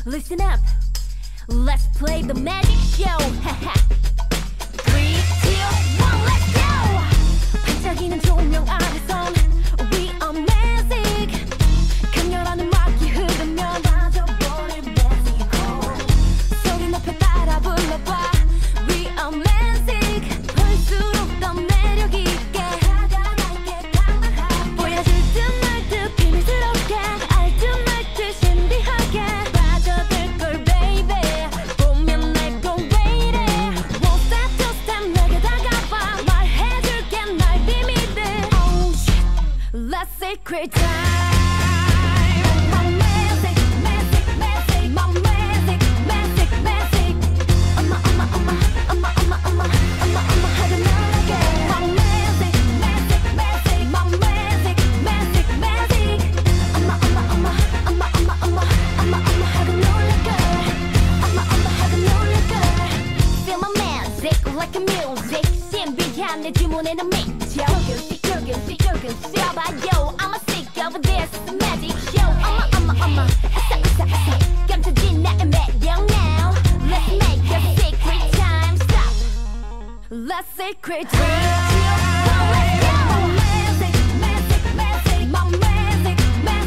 Listen up, let's play the magic show. 3, 2, 1, let's go. 반짝이는 조명 아래선 we are magic. 강렬한 음악이 흐르면 빠져버릴 magical. 소리 높여 따라 불러봐. We are magic. 볼수록 더 매력 있게 다가갈게 당당하게. 보여줄 듯 말 듯 비밀스럽게 알 듯 말 듯 신비하게 빠져들 걸 baby. 보면 날 꼭 왜 이래. One step two step 내게 다가와 말해줄게 날 비밀들. Oh shit, let's secret time. Like a music, 신비한 내 주문에는 미쳐. 조금씩 쏴봐요. I'm a sick of this magic show. 어머, 아싸, 깜짝진 나의 매력 now. Let's make a secret time stop. Let's secret time. Let's go. Magic, my magic.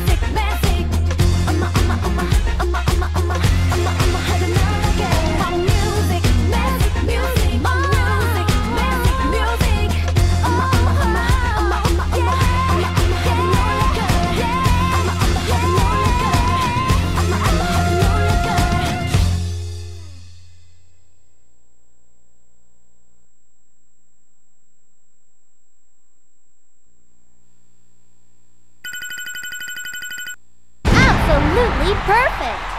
어머, 하루 날아게. My music, magic. Absolutely perfect!